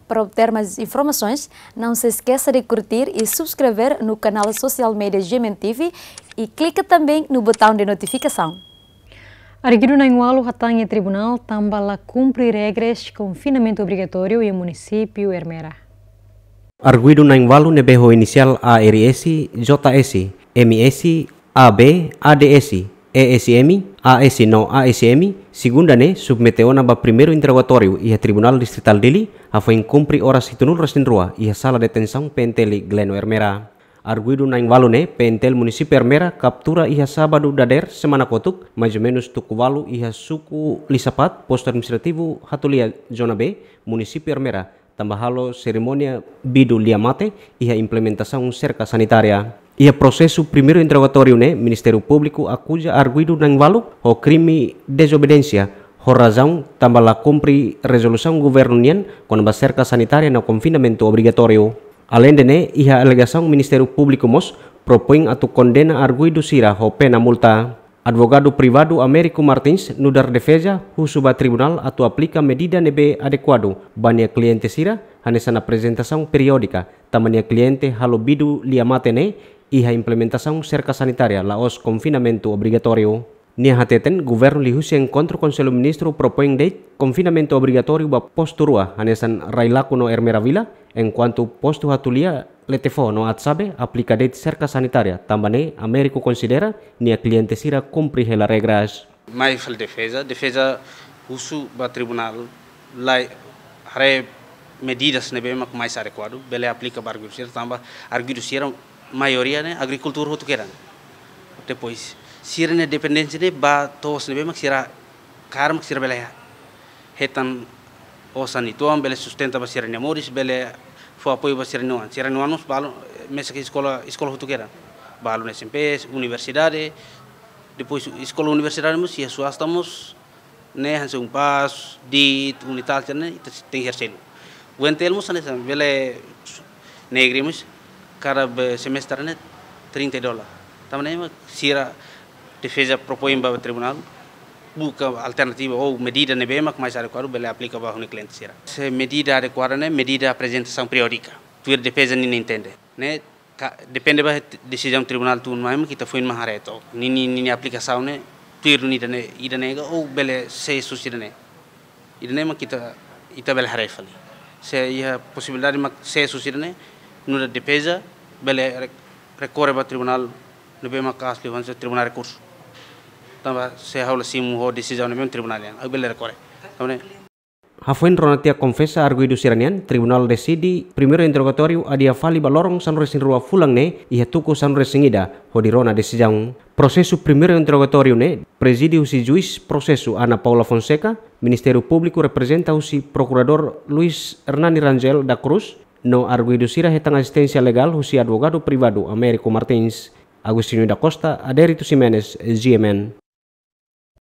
Para obter mais informações, não se esqueça de curtir e subscrever no canal social media GMN TV e clique também no botão de notificação. Arguido na Ingualo, Ratanha Tribunal também cumpre regras de confinamento obrigatório em município Ermera. Arguido na Ingualo nebeho inicial ARS, JS, MS, AB, ADS, ESM, AS no ASM, segunda submeteu na primeiro interrogatório e a Tribunal Distrital dele a foi cumprir horas e tunul resin rua e a sala de detenção PNTL Gleno Ermera. Arguido na Ingualo PNTL município Ermera captura ia sábado dader semana kotuk, mais ou menos tukuvalu ia suku lisapat, posto administrativo Hatulia Zona B, município Ermera, tambah halo cerimônia bidu liamate e a implementação cerca sanitária. E a processo primeiro interrogatório Ministério Público acusa arguido na Ingualo o crime desobediência, o razão também la cumpre resolução governo nian com a cerca sanitária no confinamento obrigatório. Além de a alegação Ministério Público mos propõe a tu condena arguido sira o pena multa. Advogado privado Américo Martins no dar defesa husuba tribunal atu aplica medida nebe adequado bania cliente sira nessa apresentação periódica tamania cliente halobidu liamate e a implementação cerca sanitária laos confinamento obrigatório. Nia hateten governo lihusi encontro conselho ministro propõe de confinamento obrigatório ba posto rua hanesan railaku no Ermera Vila enquanto posto hatulia letefo no atsabe aplica de cerca sanitária tambane Américo considera nia cliente sira cumpre hela regras. Mais fal defesa usu ba tribunal lai hare medidas nebe mak mais adequado bele aplica ba arguido sira tamba arguido sira maioria agricultura hotuqueira. Depois sira dependência ba tos nebe mak sira karmak sira bele hetan osan itu bele sustenta ba sira nemoris bele fo apoio ba sira nuan balo mesa que escola hotuqueira balo na SMP universidade depois escola universidade mus ya suastamos hanse pas dit unital tem hercelo wentelmus bele negrimus cada semestre $30. Também sira defesa propõe para o tribunal busca alternativa ou medida nebema que mais adequado bele aplica para o cliente sira. Se medida adequada medida apresentação periódica. Tu defesa nem entende, depende da decisão do tribunal tu não kita foi uma hareto. Nini aplicação tu ida nega ou bele se susira ida mas kita bele harefali. Se ia possibilidade mas se susira no defesa bele recorre para tribunal no bem macas levan se tribunal recurso tamba se haula simu ho decisão no bem tribunal ya bele recorre também Hafuen Ronatia confessa arguido siranian tribunal decidi primeiro interrogatório adia fali balorong san resin rua fulang e tuku san resingida hodirona decisão processo primeiro interrogatório preside usi juiz processo Ana Paula Fonseca Ministério Público representa usi procurador Luis Hernani Rangel da Cruz no arguido sira hetang assistência legal usi advogado privado Américo Martins Agustinho da Costa Adérito Ximenes GMN